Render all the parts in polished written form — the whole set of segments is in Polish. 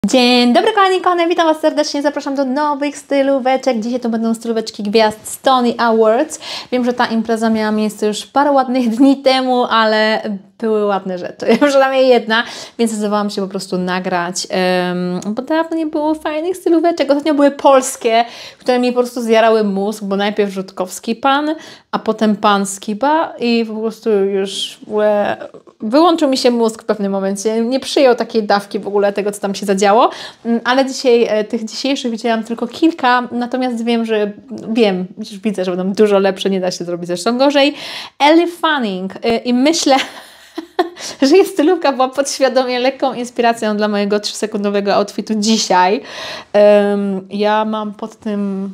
Dzień dobry kochani, witam Was serdecznie, zapraszam do nowych stylóweczek. Dzisiaj to będą stylóweczki gwiazd Stony Awards. Wiem, że ta impreza miała miejsce już parę ładnych dni temu, ale były ładne rzeczy, przynajmniej jedna, więc zdecydowałam się po prostu nagrać, bo dawno nie było fajnych stylóweczek. Ostatnio były polskie, które mi po prostu zjarały mózg, bo najpierw Rzutkowski pan, a potem pan Skiba i po prostu już wyłączył mi się mózg w pewnym momencie. Nie przyjął takiej dawki w ogóle tego, co tam się zadziało, ale dzisiaj tych dzisiejszych widziałam tylko kilka, natomiast już widzę, że będą dużo lepsze, nie da się zrobić zresztą gorzej. Elle Fanning i myślę, że jej stylówka była podświadomie lekką inspiracją dla mojego 3-sekundowego outfitu dzisiaj. Ja mam pod tym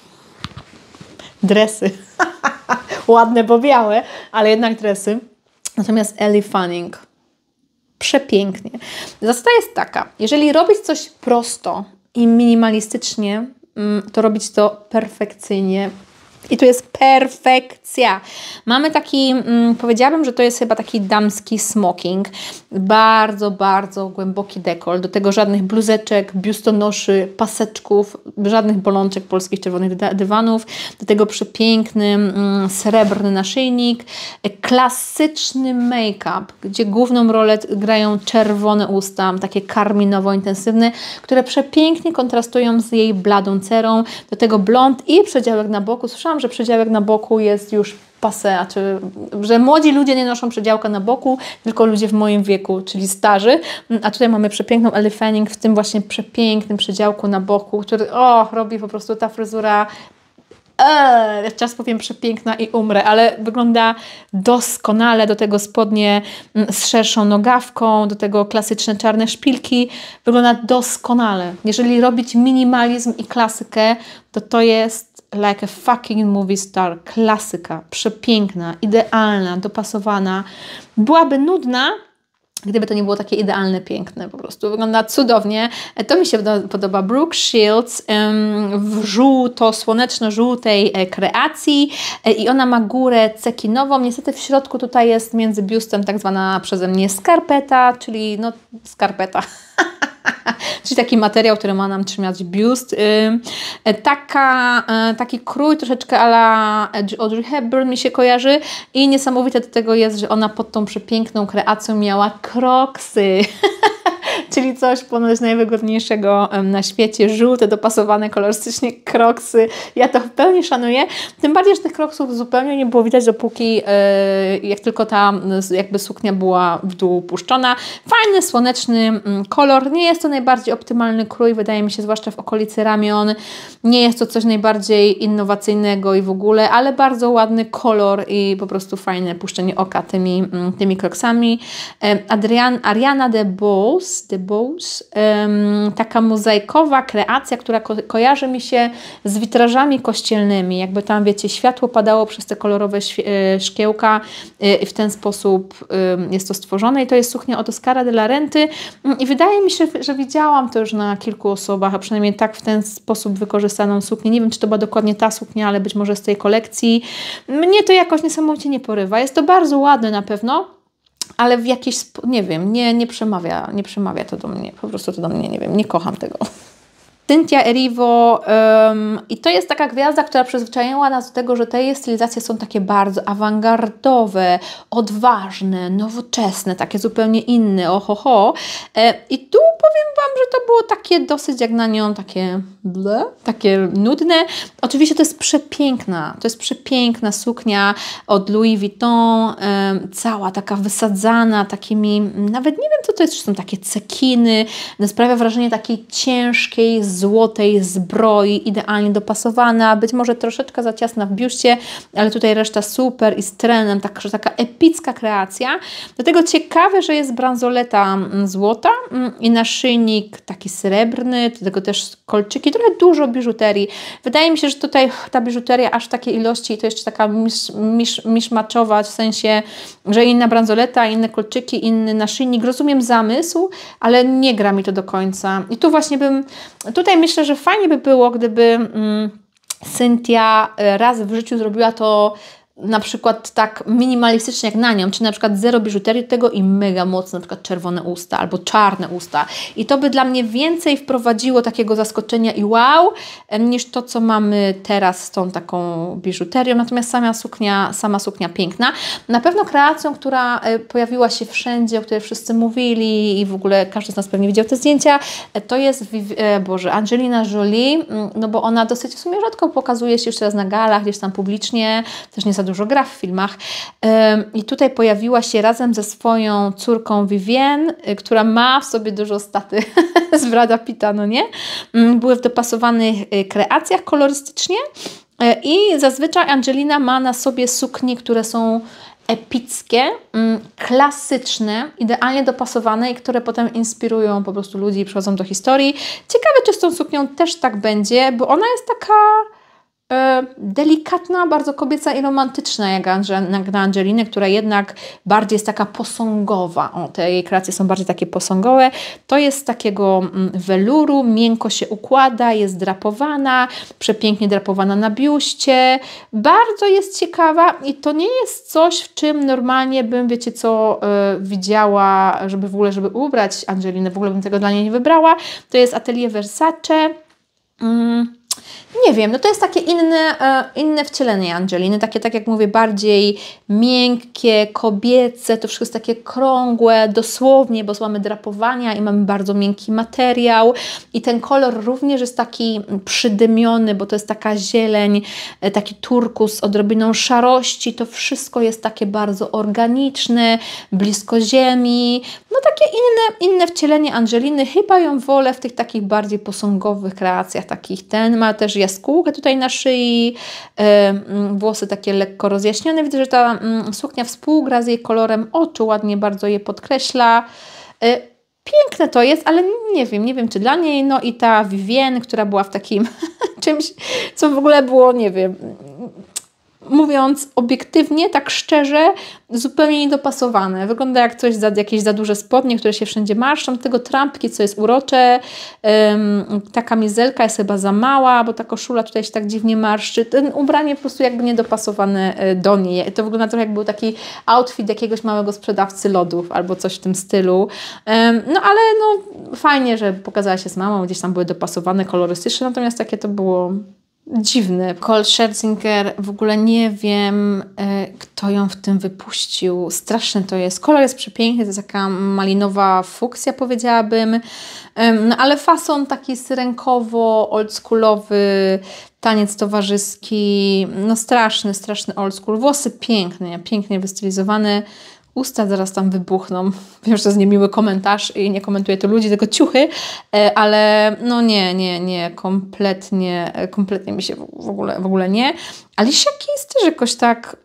dresy. Ładne, bo białe, ale jednak dresy. Natomiast Elle Fanning przepięknie. Zasada jest taka, jeżeli robić coś prosto i minimalistycznie, to robić to perfekcyjnie. I tu jest perfekcja. Mamy taki, powiedziałabym, że to jest chyba taki damski smoking. Bardzo, bardzo głęboki dekolt. Do tego żadnych bluzeczek, biustonoszy, paseczków, żadnych bolączek polskich czerwonych dywanów. Do tego przepiękny, srebrny naszyjnik. Klasyczny make-up, gdzie główną rolę grają czerwone usta, takie karminowo-intensywne, które przepięknie kontrastują z jej bladą cerą. Do tego blond i przedziałek na boku. Słyszałam, że przedziałek na boku jest już passé, że młodzi ludzie nie noszą przedziałka na boku, tylko ludzie w moim wieku, czyli starzy. A tutaj mamy przepiękną Elle Fanning w tym właśnie przepięknym przedziałku na boku, który robi po prostu ta fryzura. Czas powiem przepiękna i umrę, ale wygląda doskonale. Do tego spodnie z szerszą nogawką, do tego klasyczne czarne szpilki. Wygląda doskonale. Jeżeli robić minimalizm i klasykę, to jest like a fucking movie star. Klasyka, przepiękna, idealna, dopasowana. Byłaby nudna, gdyby to nie było takie idealne, piękne, po prostu wygląda cudownie. To mi się podoba. Brooke Shields w słoneczno-żółtej kreacji i ona ma górę cekinową. Niestety w środku tutaj jest między biustem tak zwana przeze mnie skarpeta, czyli skarpeta. Czyli taki materiał, który ma nam trzymać biust. Taki krój troszeczkę à la Audrey Hepburn mi się kojarzy i niesamowite do tego jest, że ona pod tą przepiękną kreacją miała kroksy. Czyli coś ponoć najwygodniejszego na świecie. Żółte, dopasowane kolorystycznie kroksy. Ja to w pełni szanuję. Tym bardziej, że tych kroksów zupełnie nie było widać, dopóki jak tylko ta jakby suknia była w dół puszczona. Fajny, słoneczny kolor. Nie jest to najbardziej optymalny krój, wydaje mi się, zwłaszcza w okolicy ramion. Nie jest to coś najbardziej innowacyjnego i w ogóle, ale bardzo ładny kolor i po prostu fajne puszczenie oka tymi kroksami. Ariana DeBose, taka mozaikowa kreacja, która kojarzy mi się z witrażami kościelnymi. Jakby tam, wiecie, światło padało przez te kolorowe szkiełka i w ten sposób jest to stworzone. I to jest suknia od Oscara de la Renty. I wydaje mi się, że widziałam to już na kilku osobach, a przynajmniej tak w ten sposób wykorzystaną suknię. Nie wiem, czy to była dokładnie ta suknia, ale być może z tej kolekcji. Mnie to jakoś niesamowicie nie porywa. Jest to bardzo ładne na pewno, ale w jakiś, nie wiem, nie przemawia to do mnie, po prostu to do mnie, nie wiem, nie kocham tego. Cynthia Erivo i to jest taka gwiazda, która przyzwyczaiła nas do tego, że te jej stylizacje są takie bardzo awangardowe, odważne, nowoczesne, takie zupełnie inne, i tu powiem Wam, że to było takie dosyć jak na nią, takie nudne. Oczywiście to jest przepiękna suknia od Louis Vuitton, cała taka wysadzana takimi, nawet nie wiem co to jest, czy są takie cekiny, sprawia wrażenie takiej ciężkiej, złotej zbroi, idealnie dopasowana, być może troszeczkę za ciasna w biuście, ale tutaj reszta super i z trenem, taka epicka kreacja. Do tego ciekawe, że jest bransoleta złota i naszyjnik taki srebrny, do tego też kolczyki, trochę dużo biżuterii. Wydaje mi się, że tutaj ta biżuteria aż w takiej ilości to jeszcze taka miszmaczowa, w sensie, że inna bransoleta, inne kolczyki, inny naszyjnik. Rozumiem zamysł, ale nie gra mi to do końca. I tu właśnie tutaj myślę, że fajnie by było, gdyby Cynthia raz w życiu zrobiła to na przykład tak minimalistycznie jak na nią, czy na przykład zero biżuterii tego i mega mocno na przykład czerwone usta albo czarne usta. I to by dla mnie więcej wprowadziło takiego zaskoczenia i wow, niż to, co mamy teraz z tą taką biżuterią. Natomiast sama suknia piękna. Na pewno kreacją, która pojawiła się wszędzie, o której wszyscy mówili i w ogóle każdy z nas pewnie widział te zdjęcia, to jest Angelina Jolie, no bo ona dosyć w sumie rzadko pokazuje się już teraz na galach, gdzieś tam publicznie, też nie za dużo gra w filmach. I tutaj pojawiła się razem ze swoją córką Vivienne, która ma w sobie dużo staty z Brada Pitta, no nie? Były w dopasowanych kreacjach kolorystycznie i zazwyczaj Angelina ma na sobie suknie, które są epickie, klasyczne, idealnie dopasowane i które potem inspirują po prostu ludzi i przychodzą do historii. Ciekawe, czy z tą suknią też tak będzie, bo ona jest taka delikatna, bardzo kobieca i romantyczna jak na Angelinę, która jednak bardziej jest taka posągowa. O, te jej kreacje są bardziej takie posągowe. To jest z takiego weluru, miękko się układa, jest drapowana, przepięknie drapowana na biuście. Bardzo jest ciekawa i to nie jest coś, w czym normalnie bym, wiecie co, widziała, żeby w ogóle, żeby ubrać Angelinę, w ogóle bym tego dla niej nie wybrała. To jest Atelier Versace. Nie wiem, no to jest takie inne wcielenie Angeliny, takie, tak jak mówię, bardziej miękkie, kobiece, to wszystko jest takie krągłe, dosłownie, bo mamy drapowania i mamy bardzo miękki materiał i ten kolor również jest taki przydymiony, bo to jest taka zieleń, taki turkus z odrobiną szarości, to wszystko jest takie bardzo organiczne, blisko ziemi, no takie inne wcielenie Angeliny, chyba ją wolę w tych takich bardziej posągowych kreacjach, takich ma też jaskółkę tutaj na szyi, włosy takie lekko rozjaśnione. Widzę, że ta suknia współgra z jej kolorem oczu, ładnie bardzo je podkreśla. Piękne to jest, ale nie wiem czy dla niej. No i ta Vivienne, która była w takim czymś, co w ogóle było, nie wiem, mówiąc obiektywnie, tak szczerze, zupełnie niedopasowane. Wygląda jak coś, jakieś za duże spodnie, które się wszędzie marszczą. Tego trampki, co jest urocze. Ta kamizelka jest chyba za mała, bo ta koszula tutaj się tak dziwnie marszczy. Ten ubranie po prostu jakby niedopasowane do niej. To wygląda trochę jak był taki outfit jakiegoś małego sprzedawcy lodów albo coś w tym stylu. No ale no fajnie, że pokazała się z mamą, gdzieś tam były dopasowane, kolorystyczne, natomiast takie to było dziwne. Cole Scherzinger, w ogóle nie wiem, kto ją w tym wypuścił. Straszny to jest. Kolor jest przepiękny, to jest taka malinowa fuksja, powiedziałabym. No ale fason taki syrenkowo, oldschoolowy, taniec towarzyski, no straszny old school. Włosy pięknie wystylizowane. Usta zaraz tam wybuchną. Wiem, że to jest niemiły komentarz i nie komentuję to ludzi, tylko ciuchy, ale no nie, kompletnie mi się w ogóle nie. Alicia Keys też jakoś tak...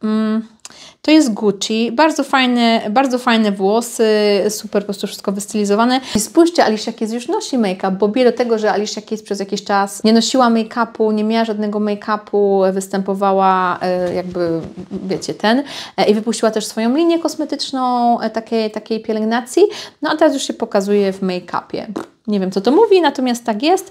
To jest Gucci, bardzo fajne włosy, super po prostu wszystko wystylizowane. I spójrzcie, Alicia Keys już nosi make-up, bo bije do tego, że Alicia Keys przez jakiś czas nie nosiła make-upu, nie miała żadnego make-upu, występowała jakby, wiecie, i wypuściła też swoją linię kosmetyczną takiej pielęgnacji, no a teraz już się pokazuje w make-upie. Nie wiem, co to mówi, natomiast tak jest.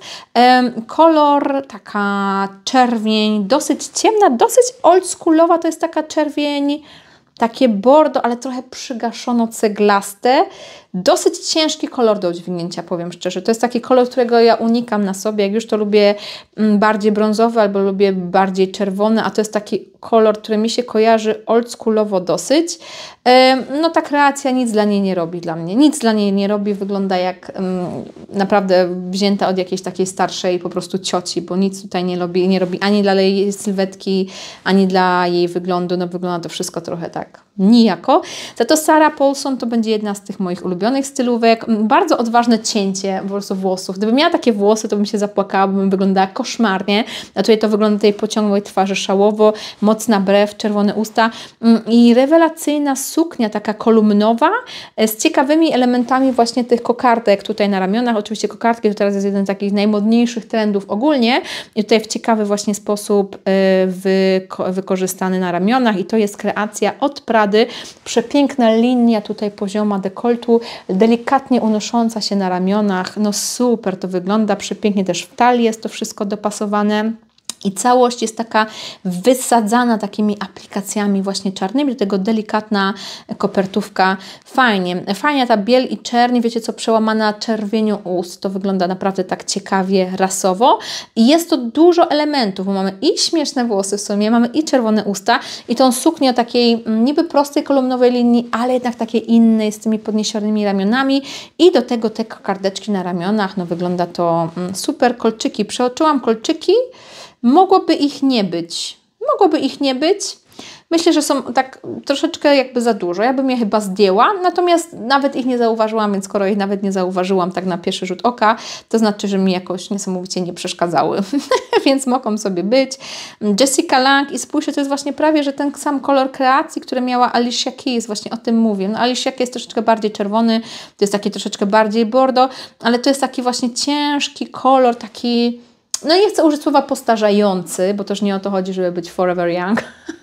Kolor, taka czerwień, dosyć ciemna, dosyć oldschoolowa, to jest taka czerwień, takie bordo, ale trochę przygaszono-ceglaste. Dosyć ciężki kolor do udźwignięcia, powiem szczerze. To jest taki kolor, którego ja unikam na sobie. Jak już to lubię bardziej brązowy albo lubię bardziej czerwony, a to jest taki kolor, który mi się kojarzy oldschoolowo dosyć. No ta kreacja nic dla niej nie robi dla mnie. Nic dla niej nie robi. Wygląda jak naprawdę wzięta od jakiejś takiej starszej po prostu cioci, bo nic tutaj nie robi ani dla jej sylwetki, ani dla jej wyglądu. No wygląda to wszystko trochę tak nijako. Za to Sarah Paulson to będzie jedna z tych moich ulubionych stylówek. Bardzo odważne cięcie po prostu włosów. Gdybym miała takie włosy, to bym się zapłakała, bo bym wyglądała koszmarnie. A tutaj to wygląda tej pociągłej twarzy szałowo, mocna brew, czerwone usta i rewelacyjna suknia, taka kolumnowa, z ciekawymi elementami właśnie tych kokardek tutaj na ramionach. Oczywiście kokardki to teraz jest jeden z takich najmodniejszych trendów ogólnie i tutaj w ciekawy właśnie sposób wykorzystany na ramionach i to jest kreacja od Prady. Przepiękna linia tutaj pozioma dekoltu, delikatnie unosząca się na ramionach. No super to wygląda, przepięknie też w talii jest to wszystko dopasowane. I całość jest taka wysadzana takimi aplikacjami właśnie czarnymi, do tego delikatna kopertówka. Fajnie. Fajnie ta biel i czerń, wiecie co, przełamana czerwienią ust. To wygląda naprawdę tak ciekawie, rasowo. I jest to dużo elementów, bo mamy i śmieszne włosy w sumie, mamy i czerwone usta i tą suknię o takiej niby prostej kolumnowej linii, ale jednak takiej innej, z tymi podniesionymi ramionami i do tego te kokardeczki na ramionach. No wygląda to super. Kolczyki. Przeoczyłam kolczyki. Mogłoby ich nie być. Mogłoby ich nie być. Myślę, że są tak troszeczkę jakby za dużo. Ja bym je chyba zdjęła, natomiast nawet ich nie zauważyłam, więc skoro ich nawet nie zauważyłam tak na pierwszy rzut oka, to znaczy, że mi jakoś niesamowicie nie przeszkadzały. Więc mogą sobie być. Jessica Lange i spójrzcie, to jest właśnie prawie, że ten sam kolor kreacji, który miała Alicia Keys. Właśnie o tym mówię. No, Alicia Keys jest troszeczkę bardziej czerwony, to jest taki troszeczkę bardziej bordo, ale to jest taki właśnie ciężki kolor, taki... No nie chcę użyć słowa postarzający, bo też nie o to chodzi, żeby być forever young,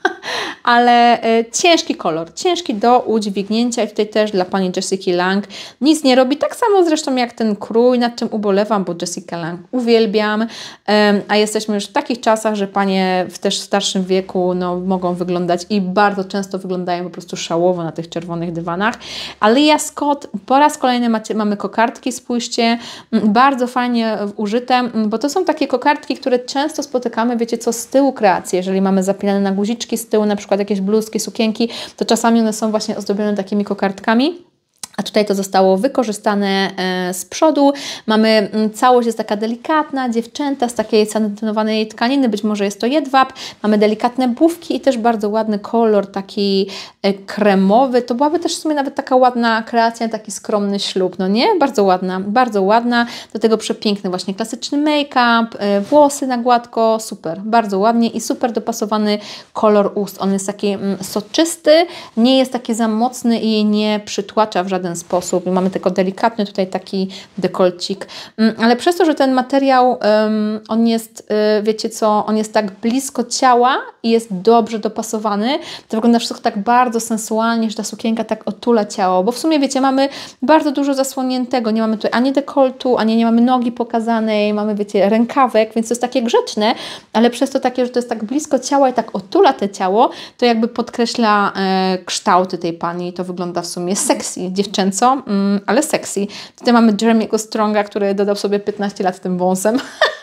ale ciężki kolor, ciężki do udźwignięcia i tutaj też dla pani Jessica Lange nic nie robi, tak samo zresztą jak ten krój, nad czym ubolewam, bo Jessica Lange uwielbiam, a jesteśmy już w takich czasach, że panie też w starszym wieku no, mogą wyglądać i bardzo często wyglądają po prostu szałowo na tych czerwonych dywanach. Alia Scott, po raz kolejny mamy kokardki, spójrzcie, bardzo fajnie użyte, bo to są takie kokardki, które często spotykamy, wiecie co, z tyłu kreacji, jeżeli mamy zapinane na guziczki z tyłu, na przykład jakieś bluzki, sukienki, to czasami one są właśnie ozdobione takimi kokardkami. A tutaj to zostało wykorzystane z przodu. Mamy, całość jest taka delikatna, dziewczęta z takiej satynowanej tkaniny, być może jest to jedwab. Mamy delikatne bufki i też bardzo ładny kolor, taki kremowy. To byłaby też w sumie nawet taka ładna kreacja, taki skromny ślub, no nie? Bardzo ładna, bardzo ładna. Do tego przepiękny właśnie klasyczny make-up, włosy na gładko, super, bardzo ładnie i super dopasowany kolor ust. On jest taki soczysty, nie jest taki za mocny i nie przytłacza w żaden sposób. Mamy tylko delikatny tutaj taki dekolcik. Ale przez to, że ten materiał, on jest, wiecie co, on jest tak blisko ciała i jest dobrze dopasowany, to wygląda wszystko tak bardzo sensualnie, że ta sukienka tak otula ciało, bo w sumie, wiecie, mamy bardzo dużo zasłoniętego, nie mamy tutaj ani dekoltu, ani nie mamy nogi pokazanej, mamy, wiecie, rękawek, więc to jest takie grzeczne, ale przez to takie, że to jest tak blisko ciała i tak otula te ciało, to jakby podkreśla kształty tej pani i to wygląda w sumie sexy, dziewczęco, ale sexy. Tutaj mamy Jeremy'ego Stronga, który dodał sobie 15 lat tym wąsem.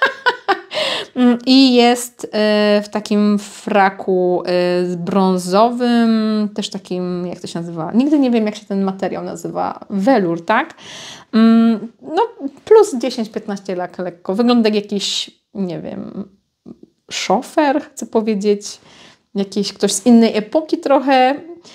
I jest w takim fraku brązowym, też takim, jak to się nazywa? Nigdy nie wiem, jak się ten materiał nazywa. Welur, tak? No plus 10-15 lat lekko. Wygląda jak jakiś, nie wiem, szofer, chcę powiedzieć. Jakiś ktoś z innej epoki trochę.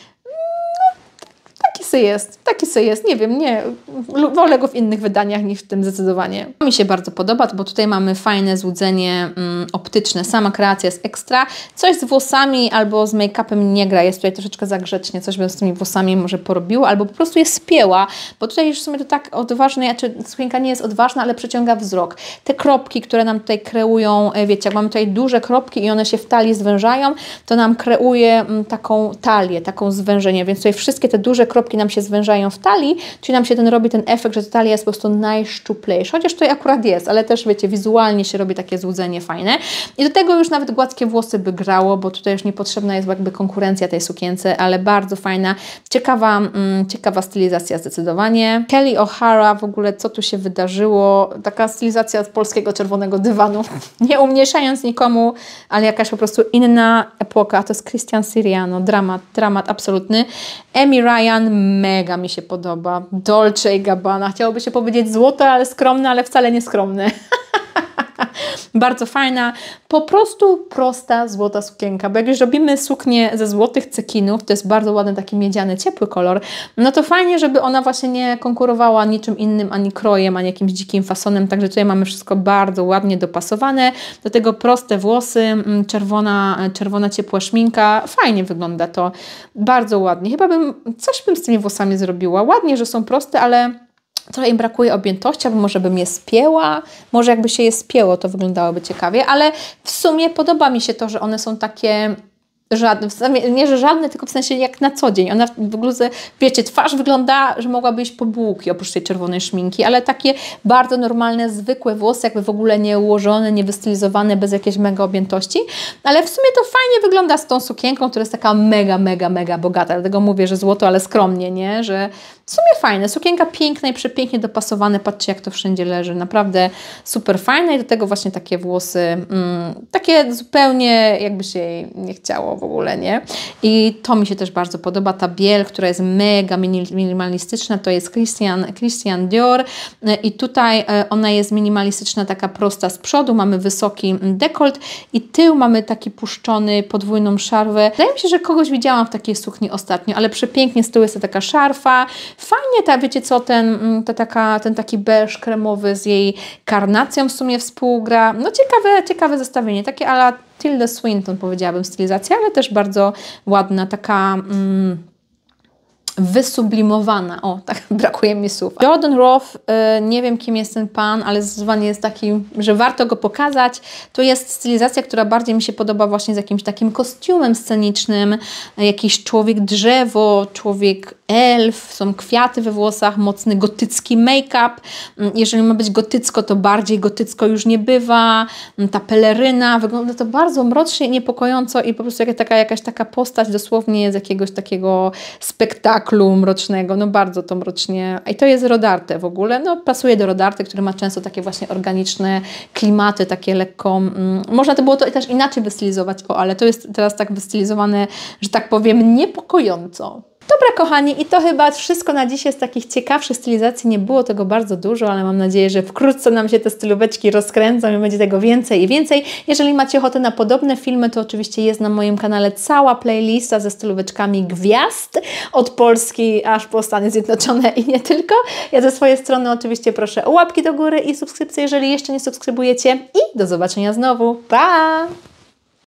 Taki se jest, nie wiem, nie, wolę go w innych wydaniach niż w tym zdecydowanie. Mi się bardzo podoba, bo tutaj mamy fajne złudzenie optyczne, sama kreacja jest ekstra, coś z włosami albo z make-upem nie gra, jest tutaj troszeczkę za grzecznie, coś bym z tymi włosami może porobiło, albo po prostu je spięła, bo tutaj już w sumie to tak odważne, znaczy sukienka nie jest odważna, ale przyciąga wzrok. Te kropki, które nam tutaj kreują, wiecie, jak mamy tutaj duże kropki i one się w talii zwężają, to nam kreuje taką talię, taką zwężenie, więc tutaj wszystkie te duże kropki nam się zwężają w talii, czyli nam się robi ten efekt, że ta talia jest po prostu najszczuplejsza, chociaż tutaj akurat jest, ale też wiecie, wizualnie się robi takie złudzenie fajne i do tego już nawet gładkie włosy by grało, bo tutaj już niepotrzebna jest jakby konkurencja tej sukience, ale bardzo fajna, ciekawa stylizacja zdecydowanie. Kelly O'Hara, w ogóle co tu się wydarzyło, taka stylizacja z polskiego czerwonego dywanu, nie umniejszając nikomu, ale jakaś po prostu inna epoka, to jest Christian Siriano, dramat absolutny. Amy Ryan, mega mi się podoba. Dolce & Gabbana. Chciałoby się powiedzieć złote, ale skromne, ale wcale nie skromne. Bardzo fajna, po prostu prosta, złota sukienka, bo jak już robimy suknię ze złotych cekinów, to jest bardzo ładny taki miedziany, ciepły kolor, no to fajnie, żeby ona właśnie nie konkurowała niczym innym, ani krojem, ani jakimś dzikim fasonem, także tutaj mamy wszystko bardzo ładnie dopasowane, do tego proste włosy, czerwona ciepła szminka, fajnie wygląda to, bardzo ładnie, chyba coś bym z tymi włosami zrobiła, ładnie, że są proste, ale trochę im brakuje objętości, albo może bym je spięła. Może jakby się je spięło, to wyglądałoby ciekawie, ale w sumie podoba mi się to, że one są takie Żadny, nie, że żadny, tylko w sensie jak na co dzień. Ona w bluzę, wiecie, twarz wygląda, że mogłaby iść po bułki oprócz tej czerwonej szminki, ale takie bardzo normalne, zwykłe włosy, jakby w ogóle nie ułożone, nie wystylizowane, bez jakiejś mega objętości. Ale w sumie to fajnie wygląda z tą sukienką, która jest taka mega bogata. Dlatego mówię, że złoto, ale skromnie, nie? Że w sumie fajne. Sukienka piękna i przepięknie dopasowane. Patrzcie, jak to wszędzie leży. Naprawdę super fajne i do tego właśnie takie włosy, takie zupełnie jakby się jej nie chciało w ogóle, nie? I to mi się też bardzo podoba. Ta biel, która jest mega minimalistyczna, to jest Christian Dior i tutaj ona jest minimalistyczna, taka prosta z przodu. Mamy wysoki dekolt i tył mamy taki puszczony, podwójną szarwę. Wydaje mi się, że kogoś widziałam w takiej sukni ostatnio, ale przepięknie z tyłu jest to taka szarfa. Fajnie, wiecie co, ten taki beż kremowy z jej karnacją w sumie współgra. No ciekawe zestawienie, takie a la Tilda Swinton powiedziałabym stylizacja, ale też bardzo ładna, taka wysublimowana. O, tak brakuje mi słów. Jordan Roth, nie wiem kim jest ten pan, ale zdecydowanie jest taki, że warto go pokazać. To jest stylizacja, która bardziej mi się podoba właśnie z jakimś takim kostiumem scenicznym. Jakiś człowiek drzewo, człowiek elf, są kwiaty we włosach, mocny gotycki make-up. Jeżeli ma być gotycko, to bardziej gotycko już nie bywa. Ta peleryna, wygląda to bardzo mrocznie i niepokojąco i po prostu jakaś taka postać dosłownie z jakiegoś takiego spektaklu mrocznego, no bardzo to mrocznie. I to jest Rodarte w ogóle, no pasuje do Rodarte, który ma często takie właśnie organiczne klimaty, takie lekko, można to było to też inaczej wystylizować, ale to jest teraz tak wystylizowane, że tak powiem, niepokojąco. Dobra kochani, i to chyba wszystko na dzisiaj z takich ciekawszych stylizacji. Nie było tego bardzo dużo, ale mam nadzieję, że wkrótce nam się te stylóweczki rozkręcą i będzie tego więcej i więcej. Jeżeli macie ochotę na podobne filmy, to oczywiście jest na moim kanale cała playlista ze stylóweczkami gwiazd od Polski aż po Stany Zjednoczone i nie tylko. Ja ze swojej strony oczywiście proszę o łapki do góry i subskrypcję, jeżeli jeszcze nie subskrybujecie i do zobaczenia znowu. Pa!